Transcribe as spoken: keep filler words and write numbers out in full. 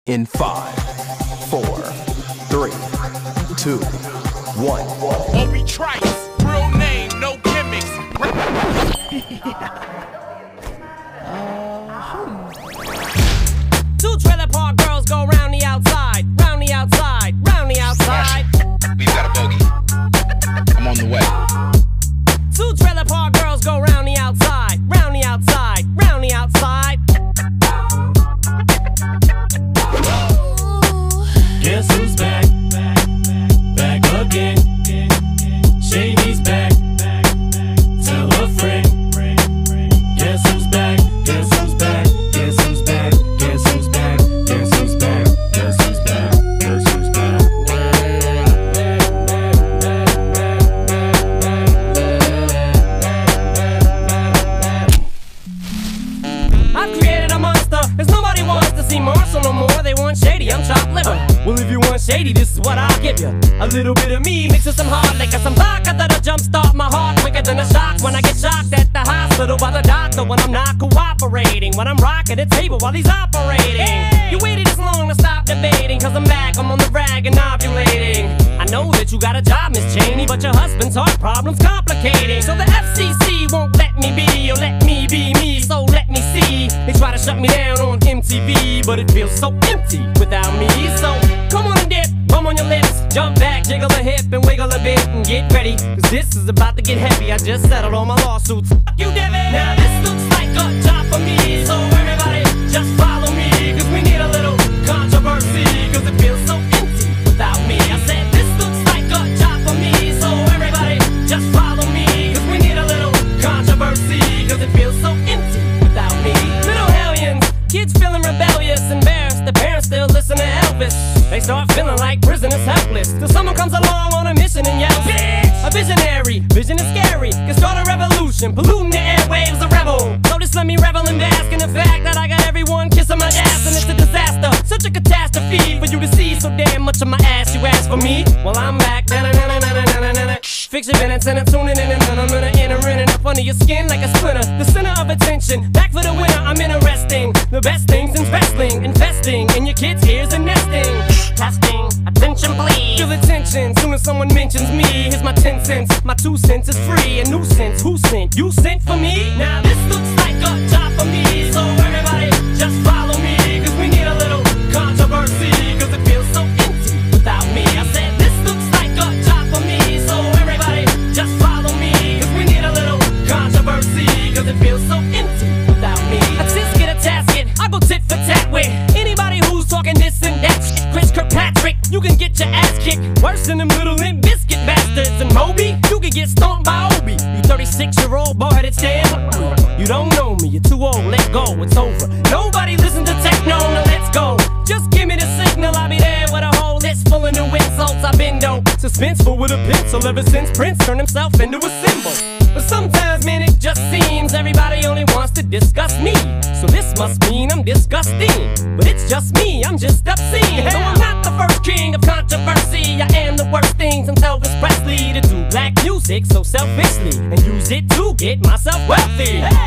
in five, four, three, two, one. Obi Trice, real name, no gimmicks. Two trailer park girls go round the outside, round the outside, round the outside. We've got a bogey. I'm on the way. Two trailer park girls go round the outside, round the outside, round the outside. Guess who's back? Back again. Shady's back. Tell a friend. Guess who's back? Guess who's back? Guess who's back? Guess who's back? Guess who's back? Guess who's back? Guess who's back? I've created a monster, cause nobody wants to see Marshall no more. They want Shady, I'm chopped liver. Well, if you want Shady, this is what I'll give you. A little bit of me mixed with some hard liquor, some vodka that'll jumpstart my heart quicker than a shock when I get shocked at the hospital by the doctor when I'm not cooperating, when I'm rocking the table while he's operating. Hey! You waited this long to stop debating, cause I'm back, I'm on the rag and ovulating. I know that you got a job, Miss Cheney, but your husband's heart problem's complicating. So the F C C won't let me be, or let me be me, so let me see. They try to shut me down on M T V, but it feels so empty without me. So come on and dip, bum on your lips, jump back, jiggle a hip and wiggle a bit and get ready, cause this is about to get heavy. I just settled all my lawsuits. Fuck you, Devin. Now this looks like a job for me, so everybody just follow me, cause we need a little controversy, cause it feels so empty without me. I said this looks like a job for me, so everybody just follow me, cause we need a little controversy, cause it feels so empty without me. Little hellions, kids feeling rebellious, embarrassed, the parents still listen to Elvis. They start feeling like prisoners helpless, till someone comes along on a mission and yells, bitch! A visionary, vision is scary, can start a revolution, polluting the airwaves, a rebel. So just let me revel and bask in the fact that I got everyone kissing my ass, and it's a disaster, such a catastrophe for you to see so damn much of my ass. You ask for me? Well, I'm back. Fix your minutes and I'm tuning in and I'm gonna enter in and up under your skin like a splinter. The center of attention, back for the winner, I'm interesting. The best things in wrestling, investing in your kids' ears and nesting. Testing, attention please. Feel the tension, soon as someone mentions me. Here's my ten cents, my two cents is free. A nuisance, who sent? You sent for me? Now this looks like a job for me, so everybody just follow me, cause we need a little controversy, cause it feels so empty without me. I said this looks like a job for me, so everybody just follow me, cause we need a little controversy, cause it feels so empty without me. I just get a tasket, I go tit for tat with anybody who's talking this and that shit. Chris Kirkpatrick, you can get your ass kicked worse than them little Limp Bizkit bastards. And Moby, you can get stomped by Obi. You thirty-six year old boy headed stand. You don't know me, you're too old, let go, it's over. Nobody listen to techno, now let's go. Just give me the signal, I'll be there with a whole list full of new insults. I've been dope, suspenseful with a pencil ever since Prince turned himself into a symbol. But sometimes, man, it just seems everybody only wants to discuss me. So this must mean I'm disgusting. But it's just me, I'm just obscene. No, I'm not the first king of controversy. I am the worst thing since Elvis Presley to do black music so selfishly and use it to get myself wealthy.